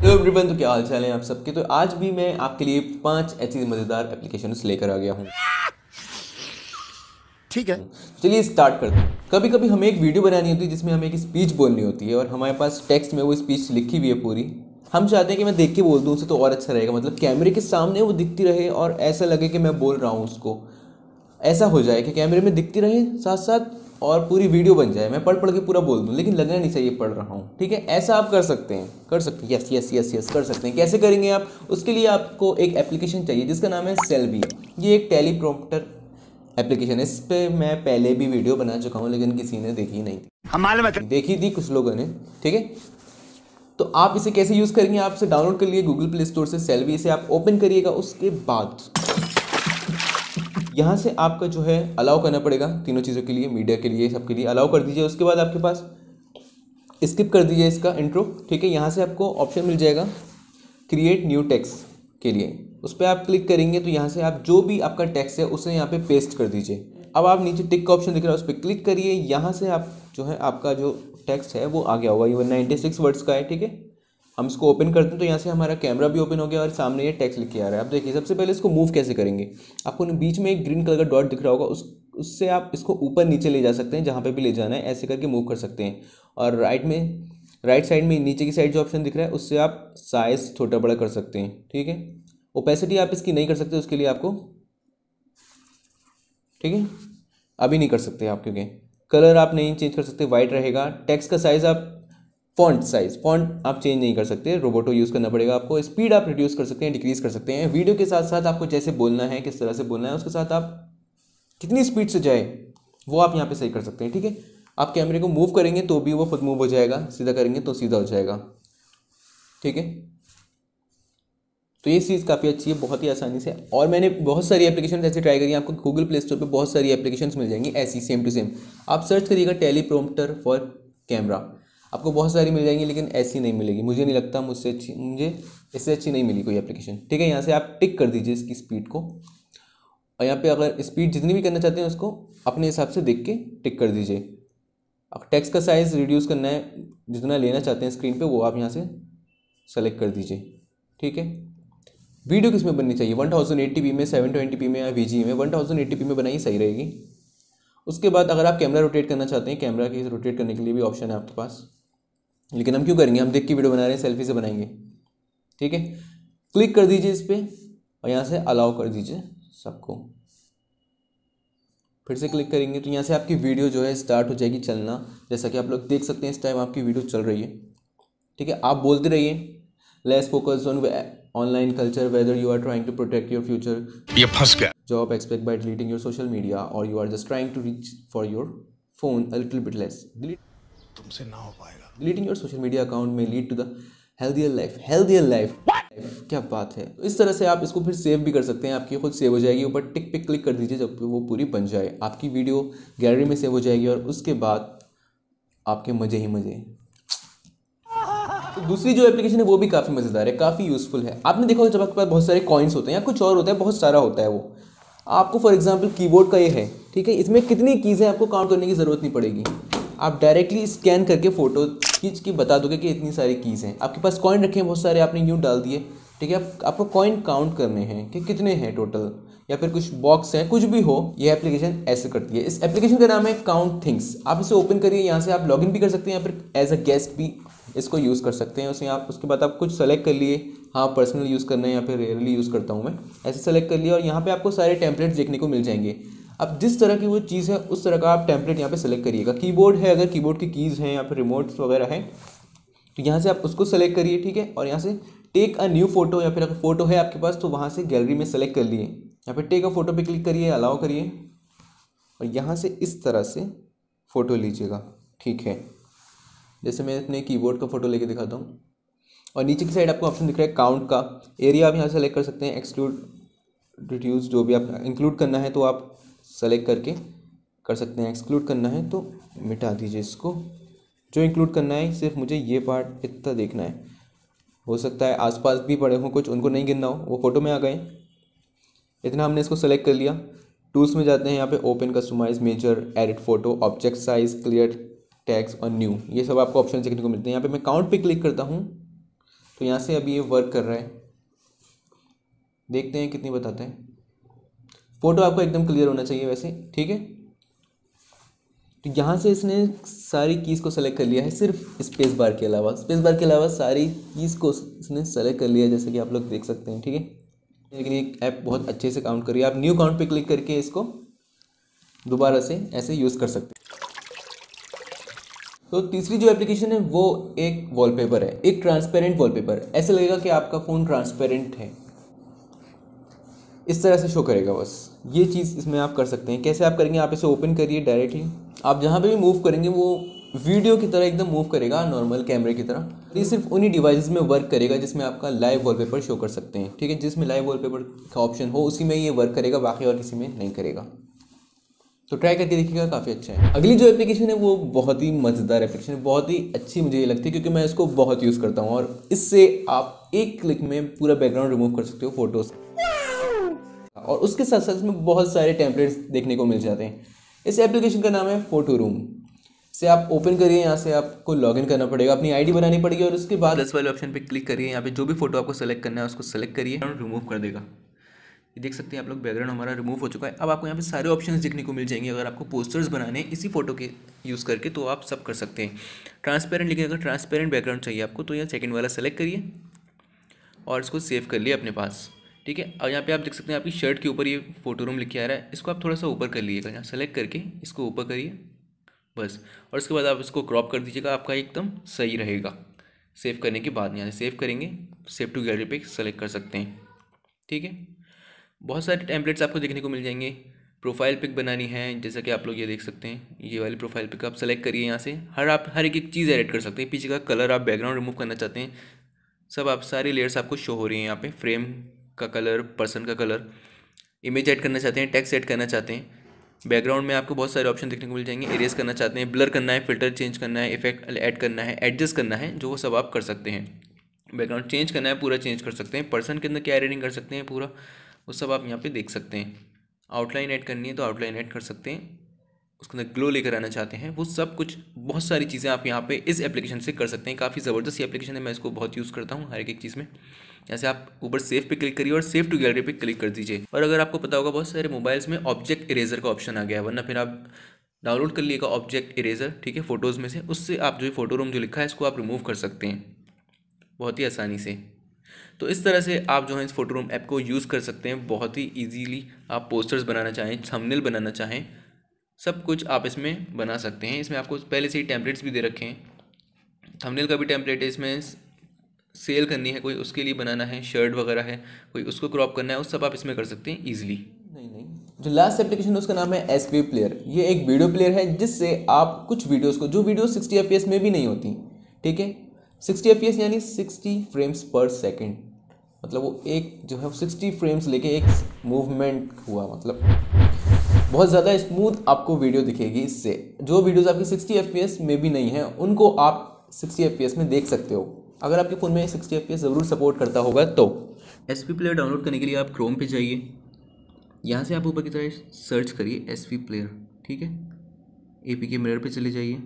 Hello everyone, तो क्या हाल चाल है आप सबके। तो आज भी मैं आपके लिए 5 ऐसी मज़ेदार एप्लीकेशंस लेकर आ गया हूँ। ठीक है। चलिए स्टार्ट करते हैं। कभी कभी हमें एक वीडियो बनानी होती है जिसमें हमें एक स्पीच बोलनी होती है और हमारे पास टेक्स्ट में वो स्पीच लिखी हुई है पूरी। हम चाहते हैं कि मैं देख के बोल दूँ उसे तो और अच्छा रहेगा, मतलब कैमरे के सामने वो दिखती रहे और ऐसा लगे कि मैं बोल रहा हूँ उसको। ऐसा हो जाए कि कैमरे में दिखती रहे साथ साथ और पूरी वीडियो बन जाए, मैं पढ़ पढ़ के पूरा बोल दूँ लेकिन लगना नहीं चाहिए पढ़ रहा हूँ। ठीक है, ऐसा आप कर सकते हैं, यस यस यस यस कर सकते हैं। कैसे करेंगे आप? उसके लिए आपको एक एप्लीकेशन चाहिए जिसका नाम है सेल्वी। ये एक टेलीप्रॉम्प्टर एप्लीकेशन है। इस पे मैं पहले भी वीडियो बना चुका हूँ लेकिन किसी ने देखी नहीं थी, देखी थी कुछ लोगों ने। ठीक है, तो आप इसे कैसे यूज़ करेंगे? आप इसे डाउनलोड कर लिए गूगल प्ले स्टोर से सेल्वी। इसे आप ओपन करिएगा, उसके बाद यहाँ से आपका जो है अलाउ करना पड़ेगा तीनों चीज़ों के लिए, मीडिया के लिए, सबके लिए अलाउ कर दीजिए। उसके बाद आपके पास स्किप कर दीजिए इसका इंट्रो। ठीक है, यहाँ से आपको ऑप्शन मिल जाएगा क्रिएट न्यू टेक्स्ट के लिए। उस पर आप क्लिक करेंगे तो यहाँ से आप जो भी आपका टेक्स्ट है उसे यहाँ पे पेस्ट कर दीजिए। अब आप नीचे टिक का ऑप्शन दिख रहा है, उस पर क्लिक करिए। यहाँ से आप जो है आपका जो टेक्स्ट है वो आ गया होगा, ये 96 वर्ड्स का है। ठीक है, हम इसको ओपन करते हैं तो यहाँ से हमारा कैमरा भी ओपन हो गया और सामने ये टेक्स्ट लिख के आ रहा है। अब देखिए, सबसे पहले इसको मूव कैसे करेंगे। आपको बीच में एक ग्रीन कलर का डॉट दिख रहा होगा, उससे आप इसको ऊपर नीचे ले जा सकते हैं, जहाँ पे भी ले जाना है ऐसे करके मूव कर सकते हैं। और राइट साइड में नीचे की साइड जो ऑप्शन दिख रहा है उससे आप साइज छोटा बड़ा कर सकते हैं। ठीक है, ओपेसिटी आप इसकी नहीं कर सकते, उसके लिए आपको, ठीक है, अभी नहीं कर सकते आप, क्योंकि कलर आप नहीं चेंज कर सकते, वाइट रहेगा। टेक्स्ट का साइज़ आप फॉन्ट आप चेंज नहीं कर सकते, रोबोटो यूज़ करना पड़ेगा आपको। स्पीड आप रिड्यूस कर सकते हैं, डिक्रीज़ कर सकते हैं। वीडियो के साथ साथ आपको जैसे बोलना है, किस तरह से बोलना है, उसके साथ आप कितनी स्पीड से जाए वो आप यहाँ पे सही कर सकते हैं। ठीक है, आप कैमरे को मूव करेंगे तो भी वो खुद मूव हो जाएगा, सीधा करेंगे तो सीधा हो जाएगा। ठीक है, तो ये चीज़ काफ़ी अच्छी है, बहुत ही आसानी से। और मैंने बहुत सारी एप्लीकेशन ऐसे ट्राई करी, आपको गूगल प्ले स्टोर पे बहुत सारी एप्लीकेशंस मिल जाएंगी ऐसी सेम टू सेम। आप सर्च करिएगा टेलीप्रॉम्प्टर फॉर कैमरा, आपको बहुत सारी मिल जाएंगी लेकिन ऐसी नहीं मिलेगी। मुझे नहीं लगता मुझे इससे अच्छी नहीं मिली कोई एप्लीकेशन। ठीक है, यहाँ से आप टिक कर दीजिए इसकी स्पीड को, और यहाँ पे अगर स्पीड जितनी भी करना चाहते हैं उसको अपने हिसाब से देख के टिक कर दीजिए। अब टेक्स्ट का साइज़ रिड्यूस करना है, जितना लेना चाहते हैं स्क्रीन पे वो आप यहाँ से सेलेक्ट कर दीजिए। ठीक है, वीडियो किस में बननी चाहिए, 1080p में, 720p में या VGA में। 1080p में बनाइए, सही रहेगी। उसके बाद अगर आप कैमरा रोटेट करना चाहते हैं, कैमरा के रोटेट करने के लिए भी ऑप्शन है आपके पास, लेकिन हम क्यों करेंगे, हम देख के वीडियो बना रहे हैं, सेल्फी से बनाएंगे। ठीक है, क्लिक कर दीजिए इस पर और यहाँ से अलाउ कर दीजिए सबको। फिर से क्लिक करेंगे तो यहाँ से आपकी वीडियो जो है स्टार्ट हो जाएगी चलना। जैसा कि आप लोग देख सकते हैं इस टाइम आपकी वीडियो चल रही है। ठीक है, आप बोलते रहिए। Less focus on online culture, whether you are trying to protect your future, ये फंस गया। Job expect by deleting your social media, और you are just trying to reach for your phone a little bit less. तुमसे ना हो पाएगा। Deleting your social media account may lead to the healthier life. क्या बात है। तो इस तरह से आप इसको फिर सेव भी कर सकते हैं, आपकी खुद सेव हो जाएगी। ऊपर टिक पे क्लिक कर दीजिए, जब वो पूरी बन जाए आपकी वीडियो गैलरी में सेव हो जाएगी और उसके बाद आपके मज़े ही मज़े। तो दूसरी जो एप्लीकेशन है वो भी काफ़ी मज़ेदार है, काफ़ी यूज़फुल है। आपने देखा होगा जब आपके पास बहुत सारे कॉइन्स होते हैं या कुछ और होता है, बहुत सारा होता है वो, आपको फॉर एग्जांपल कीबोर्ड का ये है, ठीक है, इसमें कितनी कीज़ हैं आपको काउंट करने की ज़रूरत नहीं पड़ेगी। आप डायरेक्टली स्कैन करके फ़ोटो खींच के बता दोगे कि इतनी सारी कीज़ हैं। आपके पास कॉइन रखे हैं बहुत सारे, आपने यूँ डाल दिए। ठीक है, आपको कॉइन काउंट करने हैं कि कितने हैं टोटल, या फिर कुछ बॉक्स हैं, कुछ भी हो, ये एप्लीकेशन ऐसे करती है। इस एप्लीकेशन का नाम है काउंट थिंग्स। आप इसे ओपन करिए, यहाँ से आप लॉगिन भी कर सकते हैं या फिर एज अ गेस्ट भी इसको यूज़ कर सकते हैं। उसके बाद आप कुछ सेलेक्ट कर लिए, हाँ पर्सनल यूज़ करना है या फिर रेयरली यूज़ करता हूँ मैं, ऐसे सेलेक्ट कर लिया और यहाँ पे आपको सारे टेम्पलेट्स देखने को मिल जाएंगे। अब जिस तरह की वो चीज़ है उस तरह का आप टेम्पलेट यहाँ पे सेलेक्ट करिएगा। कीबोर्ड है, अगर कीबोर्ड की कीज़ हैं या फिर रिमोट्स वगैरह हैं तो यहाँ से आप उसको सेलेक्ट करिए। ठीक है, और यहाँ से टेक अ न्यू फोटो, या फिर अगर फोटो है आपके पास तो वहाँ से गैलरी में सेलेक्ट कर लिए, यहाँ पे टेक अ फोटो पे क्लिक करिए, अलाउ करिए और यहाँ से इस तरह से फ़ोटो लीजिएगा। ठीक है, जैसे मैं अपने कीबोर्ड का फ़ोटो लेके दिखाता हूँ। और नीचे की साइड आपको ऑप्शन दिख रहा है काउंट का। एरिया आप यहाँ से सेलेक्ट कर सकते हैं, एक्सक्लूड, रिड्यूस, जो भी आप इंक्लूड करना है तो आप सेलेक्ट करके कर सकते हैं। एक्सक्लूड करना है तो मिटा दीजिए इसको। जो इंक्लूड करना है सिर्फ मुझे ये पार्ट इतना देखना है। हो सकता है आसपास भी पड़े हों कुछ, उनको नहीं गिनना हो, वो फ़ोटो में आ गए। इतना हमने इसको सेलेक्ट कर लिया। टूल्स में जाते हैं, यहाँ पे open, customize, measure, edit photo, object size, clear tags और न्यू, ये सब आपको ऑप्शन देखने को मिलते हैं। यहाँ पे मैं काउंट पे क्लिक करता हूँ तो यहाँ से अभी ये वर्क कर रहा है, देखते हैं कितनी बताते हैं। फ़ोटो आपको एकदम क्लियर होना चाहिए वैसे, ठीक है। तो यहाँ से इसने सारी कीज़ को सेलेक्ट कर लिया है, सिर्फ स्पेस बार के अलावा। स्पेस बार के अलावा सारी कीज़ को इसने सेलेक्ट कर लिया है, जैसे कि आप लोग देख सकते हैं, ठीक है। लेकिन ये ऐप बहुत अच्छे से काउंट कर रही है। आप न्यू काउंट पे क्लिक करके इसको दोबारा से ऐसे यूज़ कर सकते हैं। तो तीसरी जो एप्लीकेशन है वो एक वॉलपेपर है, एक ट्रांसपेरेंट वॉलपेपर। ऐसे लगेगा कि आपका फ़ोन ट्रांसपेरेंट है, इस तरह से शो करेगा बस। ये चीज़ इसमें आप कर सकते हैं। कैसे आप करेंगे, आप इसे ओपन करिए डायरेक्टली। आप जहाँ पे भी मूव करेंगे वो वीडियो की तरह एकदम मूव करेगा, नॉर्मल कैमरे की तरह। ये सिर्फ उन्हीं डिवाइसेस में वर्क करेगा जिसमें आपका लाइव वॉलपेपर शो कर सकते हैं, ठीक है। जिसमें लाइव वॉलपेपर का ऑप्शन हो उसी में ये वर्क करेगा, बाकी और किसी में नहीं करेगा। तो ट्राई करके देखिएगा, काफ़ी अच्छा है। अगली जो एप्लीकेशन है वो बहुत ही मज़ेदार एप्लीकेशन है, बहुत ही अच्छी मुझे ये लगती है, क्योंकि मैं इसको बहुत यूज़ करता हूँ। और इससे आप एक क्लिक में पूरा बैकग्राउंड रिमूव कर सकते हो फोटोज़, और उसके साथ साथ इसमें बहुत सारे टेम्पलेट्स देखने को मिल जाते हैं। इस एप्लीकेशन का नाम है फोटो रूम। से आप ओपन करिए, यहाँ से आपको लॉगिन करना पड़ेगा, अपनी आईडी बनानी पड़ेगी, और उसके बाद प्लस वाले ऑप्शन पे क्लिक करिए। यहाँ पे जो भी फोटो आपको सेलेक्ट करना है उसको सेलेक्ट करिए और रिमूव कर देगा। ये देख सकते हैं आप लोग, बैकग्राउंड हमारा रिमूव हो चुका है। अब आपको यहाँ पे सारे ऑप्शंस देखने को मिल जाएंगे। अगर आपको पोस्टर्स बनाने हैं इसी फोटो के यूज़ करके तो आप सब कर सकते हैं। ट्रांसपेरेंट, लेकिन अगर ट्रांसपेरेंट बैकग्राउंड चाहिए आपको तो यहाँ सेकंड वाला सेलेक्ट करिए और इसको सेव कर लिए अपने पास, ठीक है। और यहाँ पे आप देख सकते हैं आपकी शर्ट के ऊपर ये फोटो रूम लिख के आ रहा है। इसको आप थोड़ा सा ऊपर कर लीजिएगा, यहाँ सेलेक्ट करके इसको ऊपर करिए बस। और उसके बाद आप इसको क्रॉप कर दीजिएगा, आपका एकदम सही रहेगा। सेव करने के बाद यहाँ से सेव करेंगे, सेव टू गैलरी पे सेलेक्ट कर सकते हैं, ठीक है। बहुत सारे टेम्पलेट्स आपको देखने को मिल जाएंगे। प्रोफाइल पिक बनानी है, जैसा कि आप लोग ये देख सकते हैं, ये वाली प्रोफाइल पिक आप सेलेक्ट करिए। यहाँ से आप हर एक चीज़ एडिट कर सकते हैं। पीछे का कलर, आप बैकग्राउंड रिमूव करना चाहते हैं, सब आप सारी लेयर्स आपको शो हो रही हैं यहाँ पे। फ्रेम का कलर, पर्सन का कलर, इमेज ऐड करना चाहते हैं, टेक्स्ट ऐड करना चाहते हैं। बैकग्राउंड में आपको बहुत सारे ऑप्शन देखने को मिल जाएंगे। इरेज करना चाहते हैं, ब्लर करना है, फिल्टर चेंज करना है, इफेक्ट ऐड करना है, एडजस्ट करना है, जो वो सब आप कर सकते हैं। बैकग्राउंड चेंज करना है, पूरा चेंज कर सकते हैं। पर्सन के अंदर क्या एडिटिंग कर सकते हैं पूरा, वो सब आप यहाँ पे देख सकते हैं। आउटलाइन ऐड करनी है तो आउटलाइन ऐड कर सकते हैं। उसके अंदर ग्लो लेकर आना चाहते हैं, वो सब कुछ, बहुत सारी चीज़ें आप यहाँ पे इस एप्लीकेशन से कर सकते हैं। काफ़ी ज़बरदस्त ये एप्लीकेशन है, मैं इसको बहुत यूज़ करता हूँ हर एक चीज़ में। जैसे आप ऊपर सेव पे क्लिक करिए और सेव टू गैलरी पे क्लिक कर दीजिए। और अगर आपको पता होगा बहुत सारे मोबाइल्स में ऑब्जेक्ट इरेजर का ऑप्शन आ गया है, वरना फिर आप डाउनलोड कर लिएगा ऑब्जेक्ट इरेजर, ठीक है, फोटोज़ में से। उससे आप जो फोटो रूम जो लिखा है इसको आप रिमूव कर सकते हैं बहुत ही आसानी से। तो इस तरह से आप जो है इस फोटो रूम ऐप को यूज़ कर सकते हैं बहुत ही ईजीली। आप पोस्टर्स बनाना चाहें, थंबनेल बनाना चाहें, सब कुछ आप इसमें बना सकते हैं। इसमें आपको पहले से ही टेम्पलेट्स भी दे रखे हैं। थंबनेल का भी टेम्पलेट है इसमें, सेल करनी है कोई उसके लिए बनाना है, शर्ट वगैरह है कोई उसको क्रॉप करना है, उस सब आप इसमें कर सकते हैं ईजिली। नहीं, जो लास्ट एप्लीकेशन है उसका नाम है एसवी प्लेयर। ये एक वीडियो प्लेयर है जिससे आप कुछ वीडियोस को, जो वीडियो 60 एफपीएस में भी नहीं होती, ठीक है, 60 एफपीएस यानी 60 फ्रेम्स पर सेकेंड, मतलब वो एक जो है 60 फ्रेम्स लेके एक मूवमेंट हुआ, मतलब बहुत ज़्यादा स्मूथ आपको वीडियो दिखेगी इससे। जो वीडियोस आपकी 60 एफपीएस में भी नहीं है उनको आप 60 एफपीएस में देख सकते हो, अगर आपके फ़ोन में 60 एफपीएस ज़रूर सपोर्ट करता होगा तो। एसवी प्लेयर डाउनलोड करने के लिए आप क्रोम पे जाइए, यहाँ से आप ऊपर की तरफ सर्च करिए एसवी प्लेयर, ठीक है। एपीके मिरर पे चले जाइए,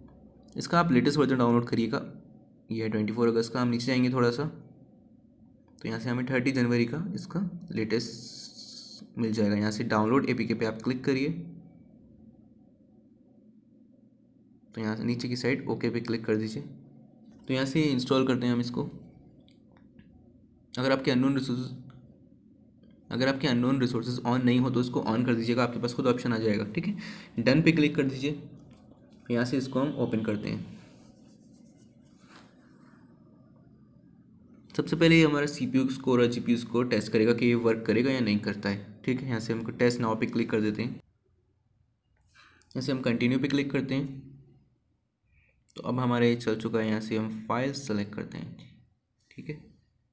इसका आप लेटेस्ट वर्जन डाउनलोड करिएगा। ये है 24 अगस्त का। हम नीचे जाएंगे थोड़ा सा तो यहाँ से हमें 30 जनवरी का इसका लेटेस्ट मिल जाएगा। यहाँ से डाउनलोड एपीके पे आप क्लिक करिए, तो यहाँ से नीचे की साइड ओके पे क्लिक कर दीजिए। तो यहाँ से इंस्टॉल करते हैं हम इसको। अगर आपके अननोन रिसोर्सेज ऑन नहीं हो तो इसको ऑन कर दीजिएगा, आपके पास खुद ऑप्शन आ जाएगा, ठीक है। डन पे क्लिक कर दीजिए, यहाँ से इसको हम ओपन करते हैं। सबसे पहले ये हमारा सीपीयू स्कोर और जीपीयू स्कोर टेस्ट करेगा कि ये वर्क करेगा या नहीं करता है, ठीक है। यहाँ से हमको टेस्ट नाउ पे क्लिक कर देते हैं, यहाँ से हम कंटिन्यू पे क्लिक करते हैं। तो अब हमारा ये चल चुका है, यहाँ से हम फाइल सेलेक्ट करते हैं, ठीक है।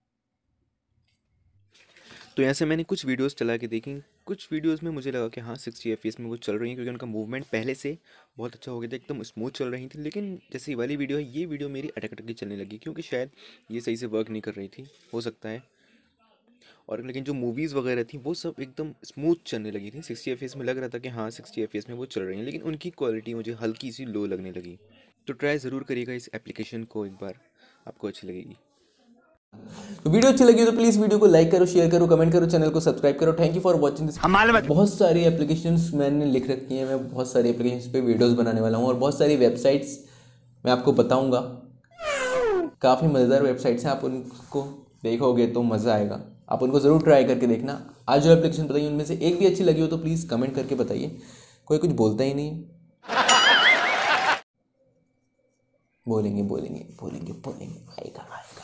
तो यहाँ से मैंने कुछ वीडियोस चला के देखी, कुछ वीडियोस में मुझे लगा कि हाँ 60 एफपीएस में वो चल रही हैं, क्योंकि उनका मूवमेंट पहले से बहुत अच्छा हो गया था, एकदम स्मूथ चल रही थी। लेकिन जैसे ये वाली वीडियो है, ये वीडियो मेरी अटक अटक के चलने लगी, क्योंकि शायद ये सही से वर्क नहीं कर रही थी, हो सकता है। और लेकिन जो मूवीज़ वगैरह थी वो सब एकदम स्मूथ चलने लगी थी। 60 एफपीएस में लग रहा था कि हाँ 60 एफपीएस में वो चल रही हैं, लेकिन उनकी क्वालिटी मुझे हल्की सी लो लगने लगी। तो ट्राई ज़रूर करिएगा इस एप्लीकेशन को एक बार, आपको अच्छी लगेगी। तो वीडियो अच्छी लगी तो प्लीज़ वीडियो को लाइक करो, शेयर करो, कमेंट करो, चैनल को सब्सक्राइब करो। Thank you for watching this. बहुत सारी एप्लीकेशंस मैंने लिख रखी हैं, मैं बहुत सारी एप्लीकेशंस पे वीडियोस बनाने वाला हूँ और बहुत सारी वेबसाइट्स मैं आपको बताऊँगा। काफ़ी मज़ेदार वेबसाइट्स हैं, आप उनको देखोगे तो मज़ा आएगा। आप उनको ज़रूर ट्राई करके देखना। आज जो एप्लीकेशन बताइए उनमें से एक भी अच्छी लगी हो तो प्लीज़ कमेंट करके बताइए। कोई कुछ बोलता ही नहीं। बोलेंगे आएगा।